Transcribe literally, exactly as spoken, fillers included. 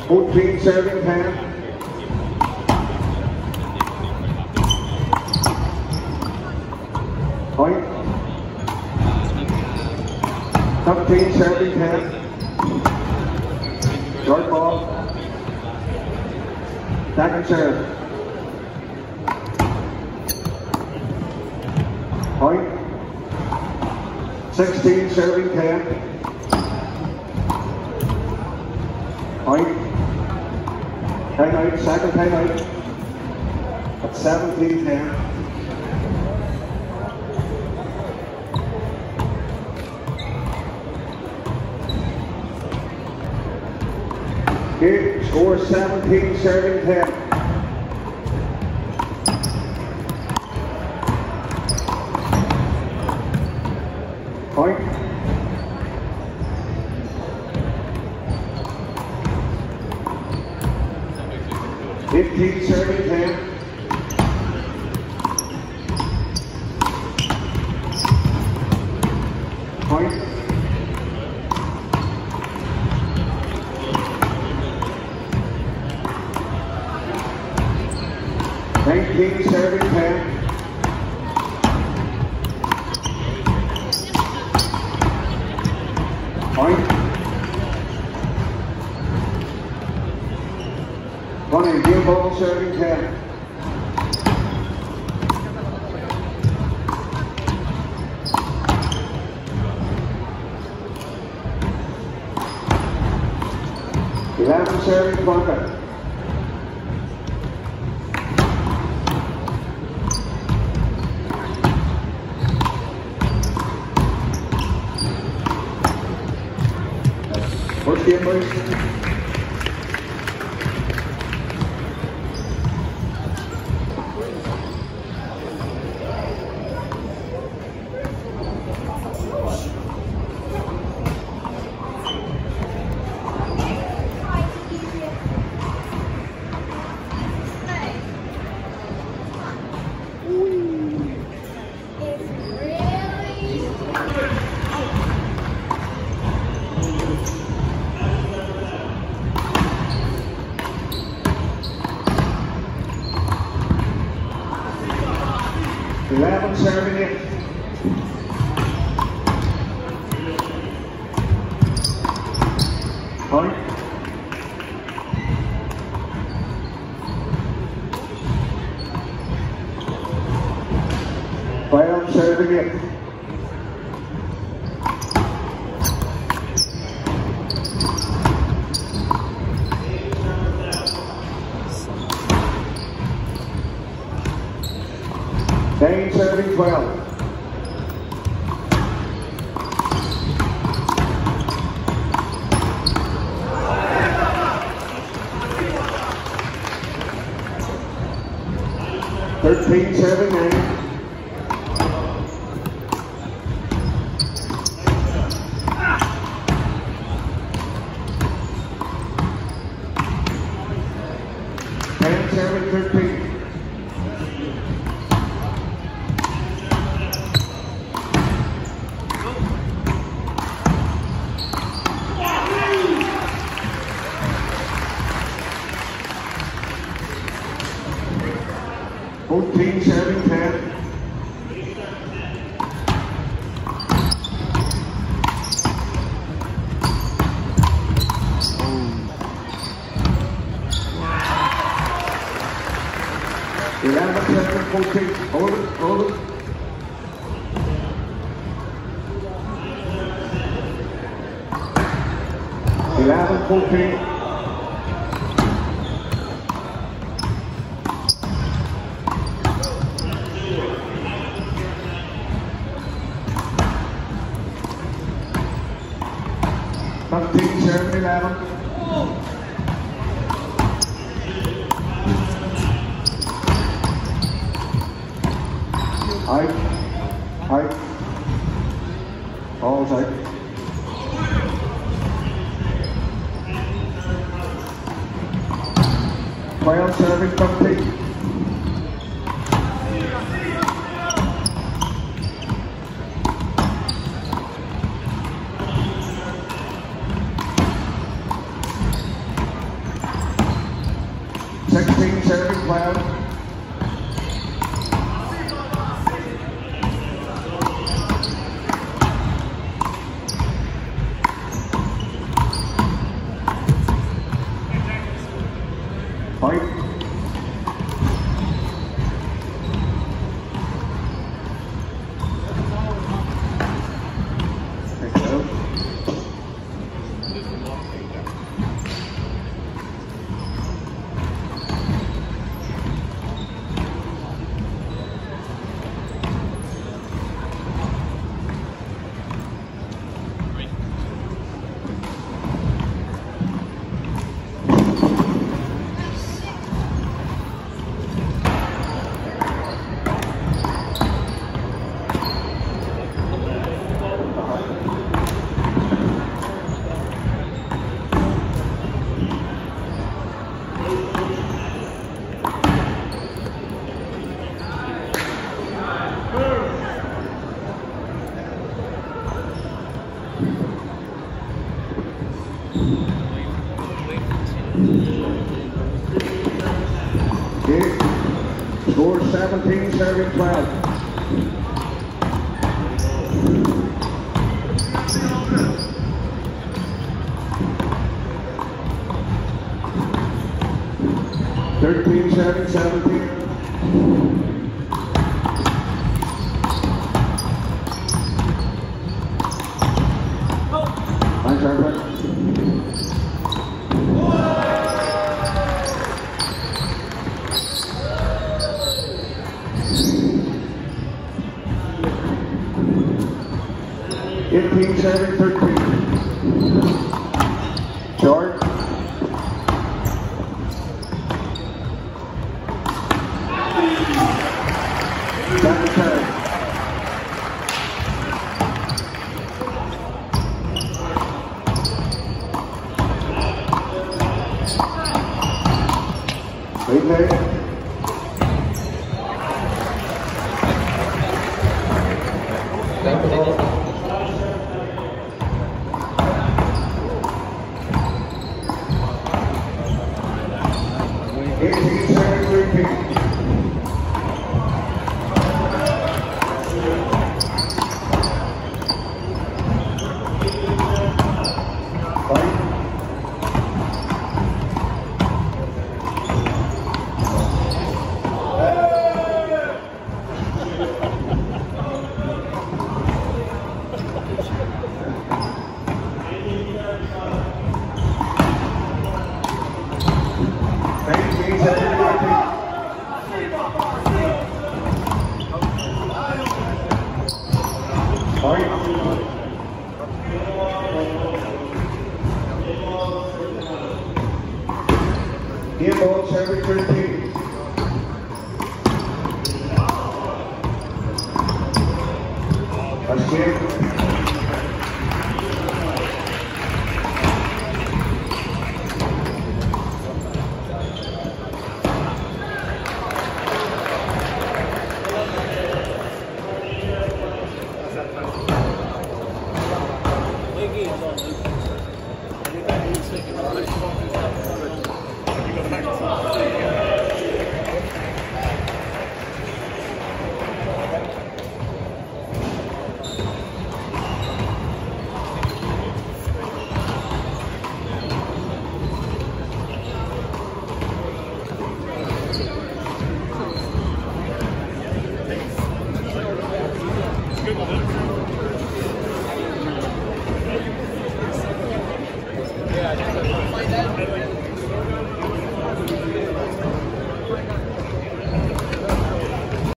fourteen serving ten. Point. fifteen serving ten. Short ball. Second serve. Point. sixteen serving ten. Point. Time out, second time out. At seventeen ten. Okay, score seventeen serving ten. Point. fifteen serving ten. Point. nineteen serving ten. Point. Running game ball serving ten. eleven serving twenty. First game, please. eleven serving it. Point. twelve serving it. Dane serving twelve. thirteen serving nine. ten serving thirteen. fourteen serving ten. eleven serving fourteen. Hold it, hold it. eleven fourteen. fifteen serving eleven. Out. Out. All's out. twelve serving fifteen. Fight. Take it out. Okay. Score seventeen, serving twelve. Thirteen, serving seventeen. Nice service. Fifteen, seven, thirteen. Short. Back to serve. Wait there. eighteen, seven, thirteen. Game ball, seven, thirteen. That's game. Yeah,